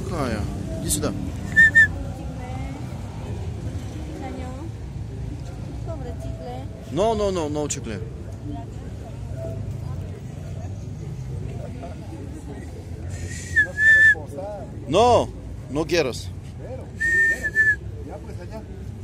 какая. Иди сюда. No chicle. No quieres. Ya pues allá.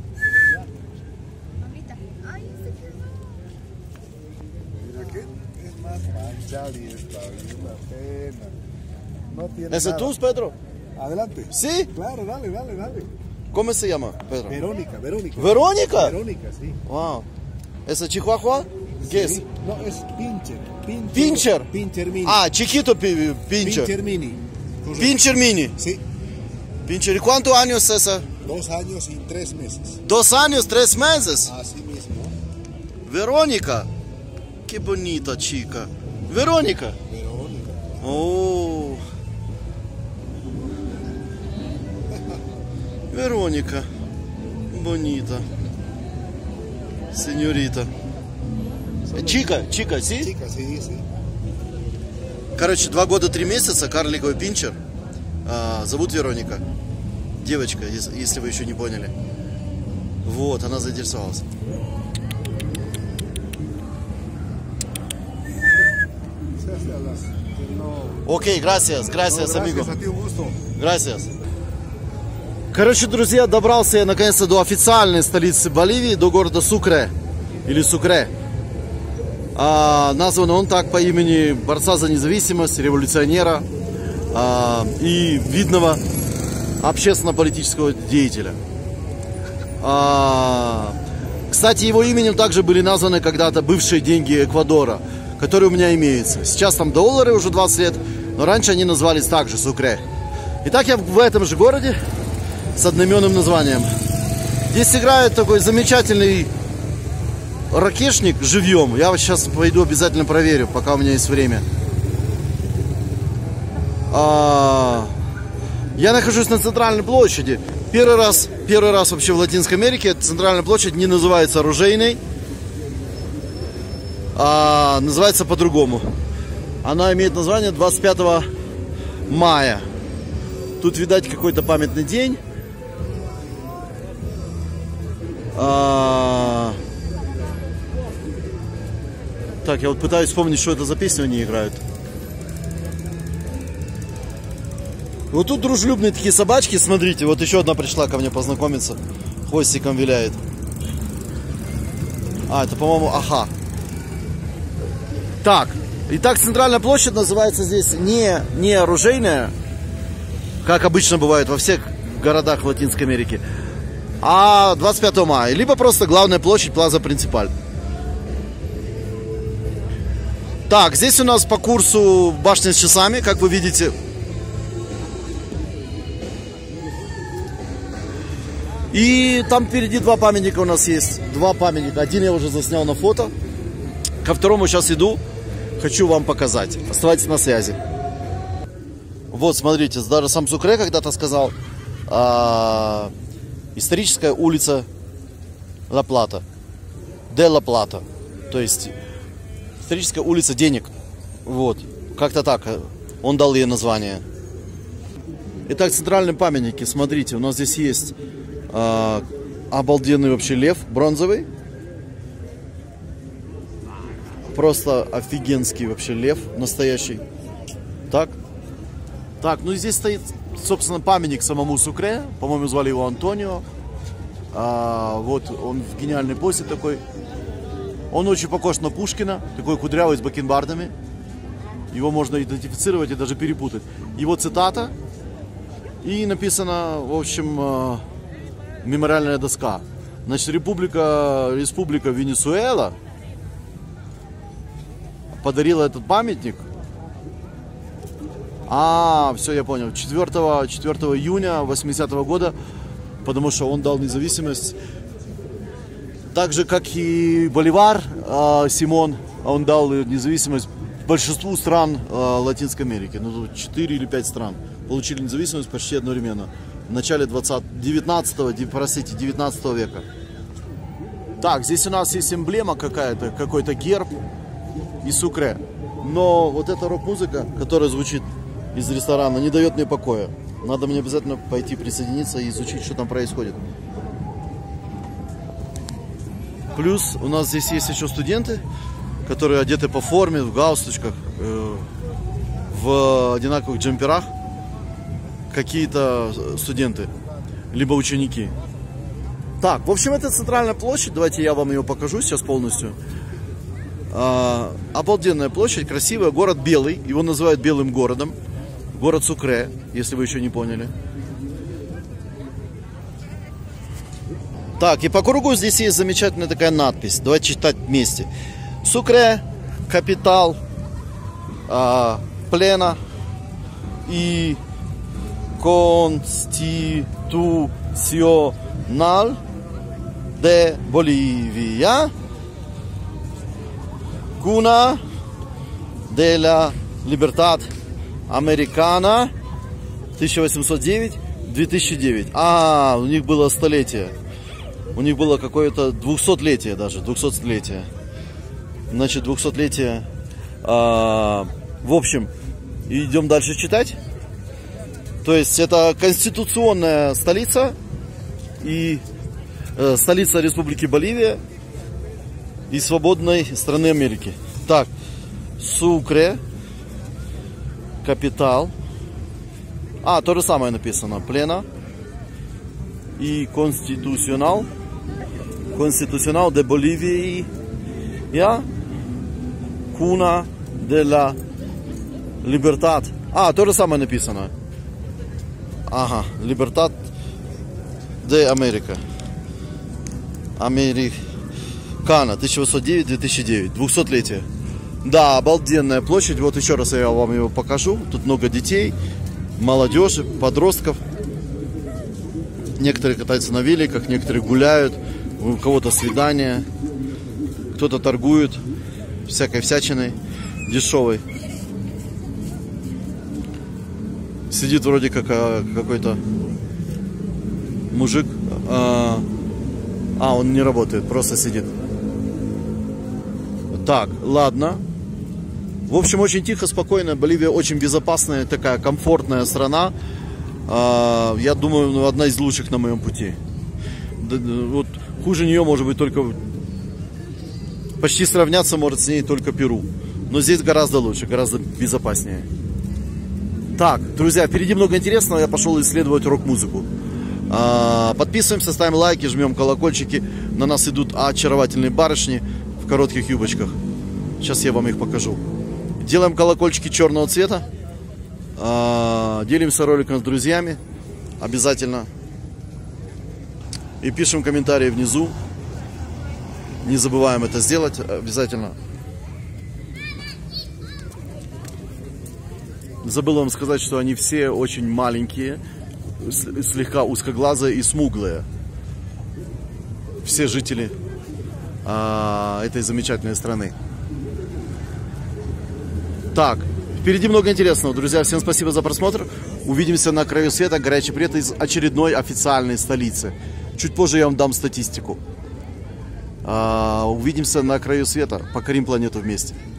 Mira que es más manchado y está bien una pena. No tiene ¿Es nada. tú, Pedro? Adelante. Sí. Claro, dale. ¿Cómo se llama, Pedro? Verónica. ¿Verónica? Verónica, sí. Wow. ¿Es Chihuahua? ¿Qué es? No, es Pinscher. Pincher. Pinscher Mini. Ah, chiquito Pincher. Pinscher Mini. Correcto. Pincher Mini. Sí. Pincher. ¿Y cuántos años es esa? 2 años y 3 meses. 2 años, 3 meses. Así mismo. Verónica. Qué bonita chica. Verónica. Verónica. Oh. Verónica. Bonita. Señorita. Chica, ¿sí? Chica, sí. Короче, 2 года 3 месяца, карликовый пинчер. Зовут Вероника. Девочка, если вы еще не поняли. Вот, она заинтересовалась. Окей, gracias, amigo. Gracias. Короче, друзья, добрался я наконец-то до официальной столицы Боливии, до города Сукре. Или Сукре. Назван он так по имени борца за независимость, революционера и видного общественно-политического деятеля. Кстати, его именем также были названы когда-то бывшие деньги Эквадора, которые у меня имеются. Сейчас там доллары уже 20 лет, но раньше они назывались также Сукре. Итак, я в этом же городе с одноименным названием. Здесь играет такой замечательный ракешник живьем. Я сейчас пойду обязательно проверю, пока у меня есть время. Я нахожусь на центральной площади. Первый раз вообще в Латинской Америке центральная площадь не называется оружейной, а называется по-другому. Она имеет название 25 мая. Тут, видать, какой-то памятный день. Так, я вот пытаюсь вспомнить, что это за песни они играют. Вот тут дружелюбные такие собачки, смотрите, вот еще одна пришла ко мне познакомиться, хвостиком виляет. Это, по-моему, Аха. Так, итак, центральная площадь называется здесь не оружейная, как обычно бывает во всех городах Латинской Америки, а 25 мая, либо просто главная площадь Плаза Принципаль. Так, здесь у нас по курсу башня с часами, как вы видите. И там впереди 2 памятника у нас есть. 2 памятника. Один я уже заснял на фото. Ко второму сейчас иду. Хочу вам показать. Оставайтесь на связи. Вот, смотрите, даже сам Сукре когда-то сказал. Историческая улица Ла Плата. Де Ла Плата. То есть историческая улица денег. Вот. Как-то так он дал ей название. Итак, центральные памятники. Смотрите, у нас здесь есть обалденный вообще лев бронзовый. Просто офигенский вообще лев настоящий. Так, ну и здесь стоит, собственно, памятник самому Сукре. По-моему, звали его Антонио. Вот он в гениальной позе такой. Он очень похож на Пушкина, такой кудрявый с бакенбардами. Его можно идентифицировать и даже перепутать. Его цитата. И написано, в общем, мемориальная доска. Значит, Республика Венесуэла подарила этот памятник. Все, я понял. 4 июня 80-го года, потому что он дал независимость. Так же, как и Боливар Симон, он дал независимость большинству стран Латинской Америки. 4 или 5 стран получили независимость почти одновременно. В начале 19 века. Так, здесь у нас есть эмблема какая-то, какой-то герб и Сукре. Но вот эта рок-музыка, которая звучит из ресторана не дает мне покоя. Надо мне обязательно пойти присоединиться и изучить, что там происходит. Плюс у нас здесь есть еще студенты, которые одеты по форме, в галстучках, в одинаковых джемперах. Какие-то студенты, либо ученики. Так, в общем, это центральная площадь. Давайте я вам ее покажу сейчас полностью. Обалденная площадь, красивая. Город белый, его называют белым городом. Город Сукре, если вы еще не поняли. Так, и по кругу здесь есть замечательная такая надпись. Давайте читать вместе. Сукре, капитал, плена и Constitucional de Bolivia, Cuna de la Libertad Americana 1809-2009. У них было столетие. У них было какое-то 200-летие даже, 200-летие. Значит, 200-летие. В общем, идем дальше читать. То есть это конституционная столица и столица Республики Боливия и свободной страны Америки. Так, Сукре, капитал. То же самое написано. Плена и Constitucional de Bolivia, Cuna de la Libertad. То же самое написано. Libertad de America. Американа 1809-2009. 200-летие. Да, обалденная площадь. Вот еще раз я вам его покажу. Тут много детей, молодежи, подростков. Некоторые катаются на великах, некоторые гуляют. У кого-то свидание. Кто-то торгует всякой всячиной дешевой. Сидит вроде как какой-то мужик. Он не работает, просто сидит. Так, ладно. В общем, очень тихо, спокойно. Боливия очень безопасная, такая комфортная страна. Я думаю, одна из лучших на моем пути. Вот хуже нее может быть только... Почти сравняться может с ней только Перу. Но здесь гораздо лучше, гораздо безопаснее. Так, друзья, впереди много интересного. Я пошел исследовать рок-музыку. Подписываемся, ставим лайки, жмем колокольчики. На нас идут очаровательные барышни в коротких юбочках. Сейчас я вам их покажу. Делаем колокольчики черного цвета. Делимся роликом с друзьями. Обязательно. И пишем комментарии внизу. Не забываем это сделать обязательно. Забыл вам сказать, что они все очень маленькие, слегка узкоглазые и смуглые. Все жители этой замечательной страны. Так, впереди много интересного, друзья. Всем спасибо за просмотр. Увидимся на краю света. Горячий привет из очередной официальной столицы. Чуть позже я вам дам статистику. Увидимся на краю света. Покорим планету вместе.